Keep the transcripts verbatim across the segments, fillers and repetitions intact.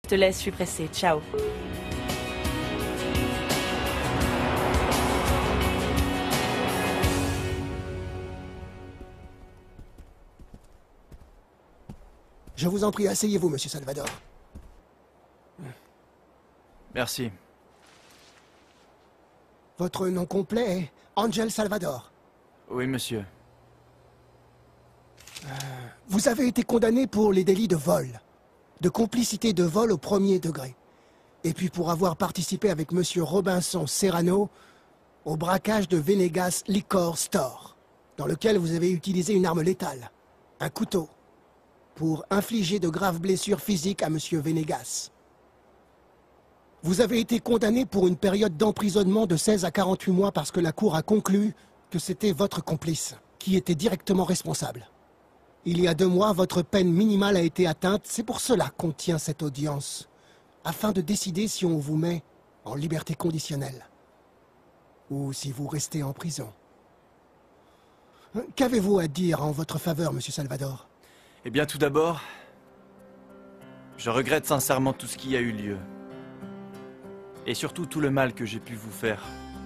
te laisse, je suis pressée. Ciao. Je vous en prie, asseyez-vous, monsieur Salvador. Merci. Votre nom complet est Ángel Salvador. Oui, monsieur. Euh, vous avez été condamné pour les délits de vol, de complicité de vol au premier degré, et puis pour avoir participé avec monsieur Robinson Serrano au braquage de Venegas Liquor Store, dans lequel vous avez utilisé une arme létale, un couteau, pour infliger de graves blessures physiques à monsieur Venegas. Vous avez été condamné pour une période d'emprisonnement de seize à quarante-huit mois parce que la Cour a conclu que c'était votre complice qui était directement responsable. Il y a deux mois, votre peine minimale a été atteinte, c'est pour cela qu'on tient cette audience, afin de décider si on vous met en liberté conditionnelle ou si vous restez en prison. Qu'avez-vous à dire en votre faveur, monsieur Salvador? Eh bien, tout d'abord, je regrette sincèrement tout ce qui a eu lieu. Et surtout tout le mal que j'ai pu vous faire.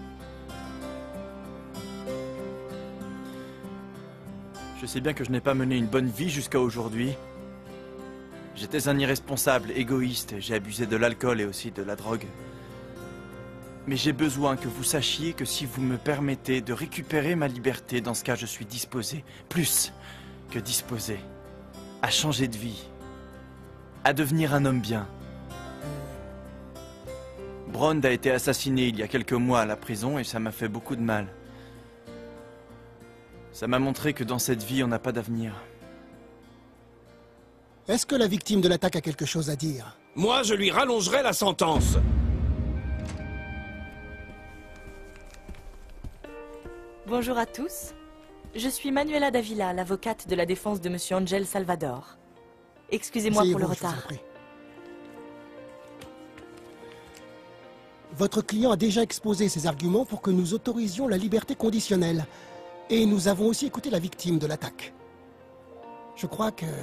Je sais bien que je n'ai pas mené une bonne vie jusqu'à aujourd'hui. J'étais un irresponsable, égoïste, j'ai abusé de l'alcool et aussi de la drogue. Mais j'ai besoin que vous sachiez que si vous me permettez de récupérer ma liberté, dans ce cas je suis disposé, plus que disposé, à changer de vie, à devenir un homme bien. Brond a été assassiné il y a quelques mois à la prison et ça m'a fait beaucoup de mal. Ça m'a montré que dans cette vie, on n'a pas d'avenir. Est-ce que la victime de l'attaque a quelque chose à dire? Moi, je lui rallongerai la sentence. Bonjour à tous. Je suis Manuela Davila, l'avocate de la défense de monsieur Ángel Salvador. Excusez-moi pour le retard. Votre client a déjà exposé ses arguments pour que nous autorisions la liberté conditionnelle. Et nous avons aussi écouté la victime de l'attaque. Je crois que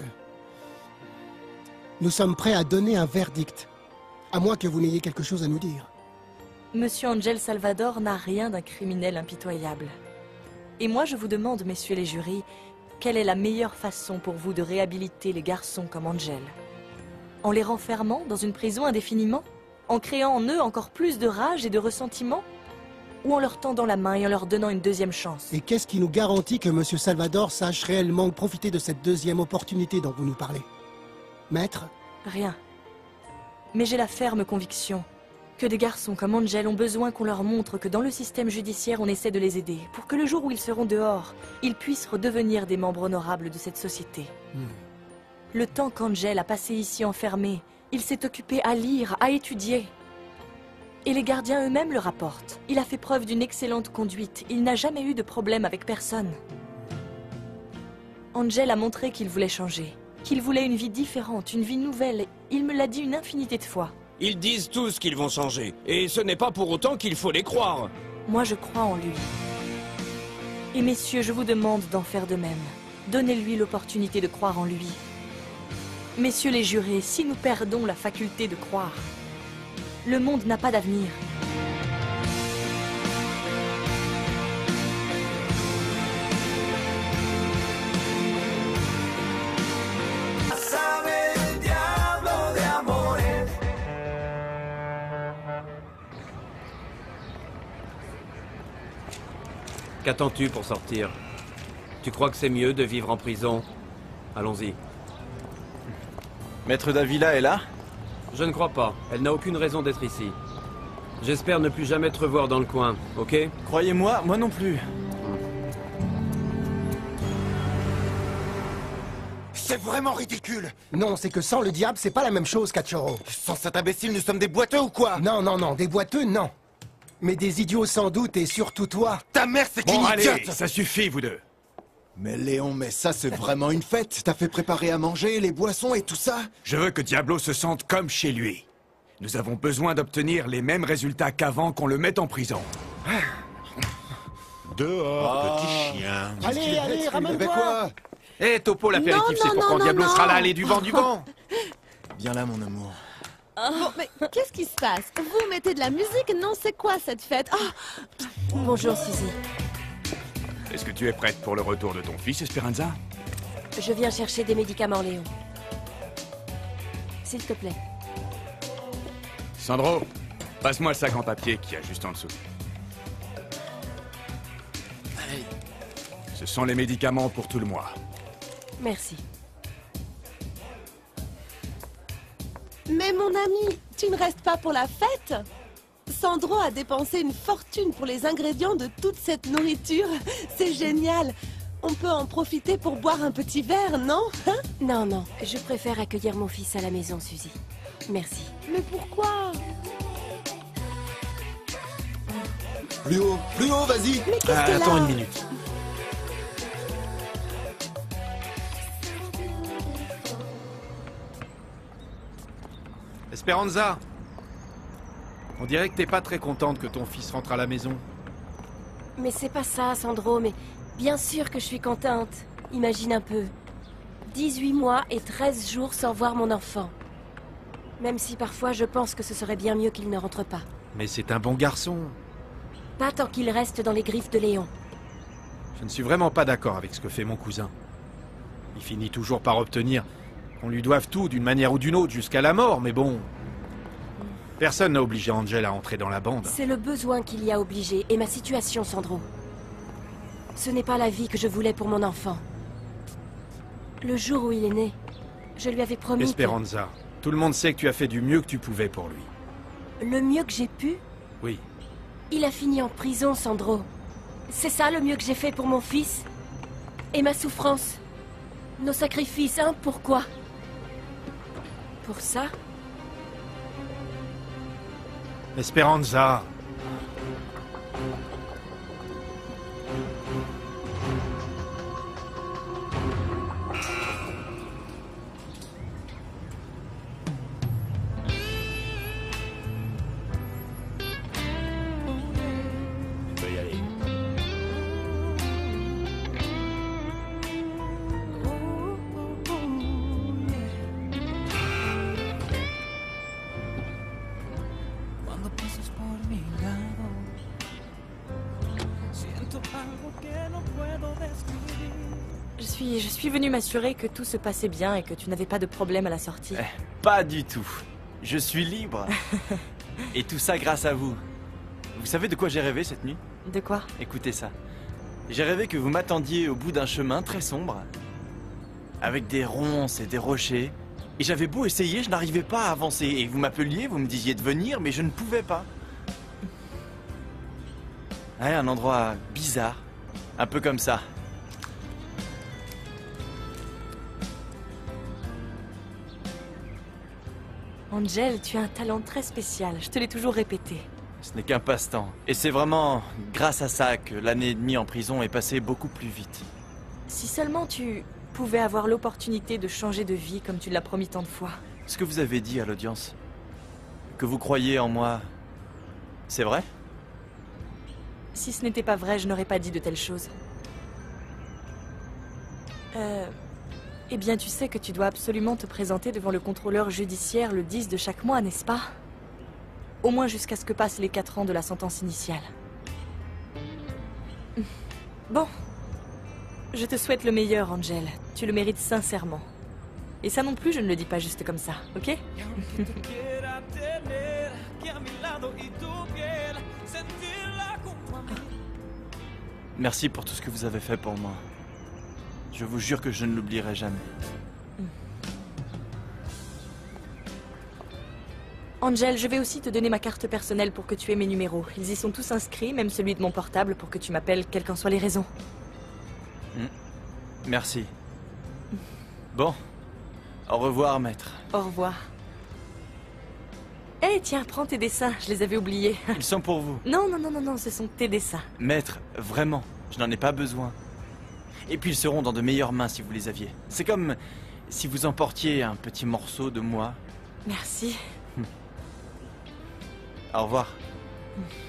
nous sommes prêts à donner un verdict, à moins que vous n'ayez quelque chose à nous dire. Monsieur Ángel Salvador n'a rien d'un criminel impitoyable. Et moi je vous demande, messieurs les jurys, quelle est la meilleure façon pour vous de réhabiliter les garçons comme Ángel? En les renfermant dans une prison indéfiniment? En créant en eux encore plus de rage et de ressentiment? Ou en leur tendant la main et en leur donnant une deuxième chance? Et qu'est-ce qui nous garantit que monsieur Salvador sache réellement profiter de cette deuxième opportunité dont vous nous parlez? Maître? Rien. Mais j'ai la ferme conviction que des garçons comme Ángel ont besoin qu'on leur montre que dans le système judiciaire on essaie de les aider, pour que le jour où ils seront dehors, ils puissent redevenir des membres honorables de cette société. Hmm. Le temps qu'Ángel a passé ici enfermé, il s'est occupé à lire, à étudier. Et les gardiens eux-mêmes le rapportent. Il a fait preuve d'une excellente conduite. Il n'a jamais eu de problème avec personne. Ángel a montré qu'il voulait changer, qu'il voulait une vie différente, une vie nouvelle. Il me l'a dit une infinité de fois. Ils disent tous qu'ils vont changer. Et ce n'est pas pour autant qu'il faut les croire. Moi, je crois en lui. Et messieurs, je vous demande d'en faire de même. Donnez-lui l'opportunité de croire en lui. Messieurs les jurés, si nous perdons la faculté de croire, le monde n'a pas d'avenir. Qu'attends-tu pour sortir? Tu crois que c'est mieux de vivre en prison? Allons-y. Maître Davila est là? Je ne crois pas. Elle n'a aucune raison d'être ici. J'espère ne plus jamais te revoir dans le coin, ok? Croyez-moi, moi non plus. C'est vraiment ridicule! Non, c'est que sans le diable, c'est pas la même chose, Cachorro. Sans cet imbécile, nous sommes des boiteux ou quoi? Non, non, non, des boiteux, non. Mais des idiots sans doute, et surtout toi. Ta mère, c'est bon, qu'une allez, idiote! Ça suffit, vous deux. Mais Léon, mais ça, c'est vraiment une fête. T'as fait préparer à manger, les boissons et tout ça? Je veux que Diablo se sente comme chez lui. Nous avons besoin d'obtenir les mêmes résultats qu'avant qu'on le mette en prison. Dehors, Oh. petit chien. Allez, allez, ramène-toi. quoi? Hé, Topo, l'apéritif, Non, c'est non, pour quand non, Diablo non, sera là, non. allez, du vent, du vent. Viens là, mon amour. Bon, mais qu'est-ce qui se passe? Vous mettez de la musique? Non, c'est quoi cette fête? Oh, Bonjour, Suzy. Est-ce que tu es prête pour le retour de ton fils, Esperanza? Je viens chercher des médicaments, Léon. S'il te plaît. Sandro, passe-moi le sac en papier qu'il y a juste en dessous. Ce sont les médicaments pour tout le mois. Merci. mais mon ami, tu ne restes pas pour la fête? Sandro a dépensé une fortune pour les ingrédients de toute cette nourriture. C'est génial. On peut en profiter pour boire un petit verre, non? Hein? Non, non, je préfère accueillir mon fils à la maison, Suzy. Merci. Mais pourquoi? Plus haut, plus haut, vas-y. Mais qu'est-ce Ah, qu'elle attends a? une minute. Esperanza, on dirait que t'es pas très contente que ton fils rentre à la maison. Mais c'est pas ça, Sandro, mais bien sûr que je suis contente. Imagine un peu. dix-huit mois et treize jours sans voir mon enfant. Même si parfois je pense que ce serait bien mieux qu'il ne rentre pas. Mais c'est un bon garçon. Pas tant qu'il reste dans les griffes de Léon. Je ne suis vraiment pas d'accord avec ce que fait mon cousin. Il finit toujours par obtenir qu'on lui doive tout d'une manière ou d'une autre jusqu'à la mort, mais bon... Personne n'a obligé Angel à entrer dans la bande. C'est le besoin qui l'y a obligé, et ma situation, Sandro. Ce n'est pas la vie que je voulais pour mon enfant. Le jour où il est né, je lui avais promis Esperanza, tout le monde sait que tu as fait du mieux que tu pouvais pour lui. que... Le mieux que j'ai pu? Oui. Il a fini en prison, Sandro. C'est ça le mieux que j'ai fait pour mon fils? Et ma souffrance? Nos sacrifices, hein? Pourquoi? Pour ça? Esperanza. Tu peux y aller. Cuando pasas por mi lado, siento algo que no puedo describir. Je suis, je suis venue m'assurer que tout se passait bien et que tu n'avais pas de problème à la sortie. Eh, pas du tout. Je suis libre. Et tout ça grâce à vous. Vous savez de quoi j'ai rêvé cette nuit? De quoi? Écoutez ça. J'ai rêvé que vous m'attendiez au bout d'un chemin très sombre, avec des ronces et des rochers. Et j'avais beau essayer, je n'arrivais pas à avancer. Et vous m'appeliez, vous me disiez de venir, mais je ne pouvais pas. Ouais, un endroit bizarre. Un peu comme ça. Angel, tu as un talent très spécial, je te l'ai toujours répété. Ce n'est qu'un passe-temps. Et c'est vraiment grâce à ça que l'année et demie en prison est passée beaucoup plus vite. Si seulement tu pouvais avoir l'opportunité de changer de vie comme tu l'as promis tant de fois. Ce que vous avez dit à l'audience, que vous croyez en moi, c'est vrai? Si ce n'était pas vrai, je n'aurais pas dit de telles choses. Euh... Eh bien, tu sais que tu dois absolument te présenter devant le contrôleur judiciaire le dix de chaque mois, n'est-ce pas? Au moins jusqu'à ce que passent les quatre ans de la sentence initiale. Bon. Je te souhaite le meilleur, Angel. Tu le mérites sincèrement. Et ça non plus, je ne le dis pas juste comme ça, ok? Y aunque te quiera tener aquí a mi lado y tu piel, sentirla como a mí. Merci pour tout ce que vous avez fait pour moi. Je vous jure que je ne l'oublierai jamais. Angel, je vais aussi te donner ma carte personnelle pour que tu aies mes numéros. Ils y sont tous inscrits, même celui de mon portable, pour que tu m'appelles, quelles qu'en soient les raisons. Merci. Bon. Au revoir, maître. Au revoir. Eh, tiens, prends tes dessins, je les avais oubliés. Ils sont pour vous. Non, non, non, non, non, ce sont tes dessins. Maître, vraiment, je n'en ai pas besoin. Et puis ils seront dans de meilleures mains si vous les aviez. C'est comme si vous emportiez un petit morceau de moi. Merci. Au revoir.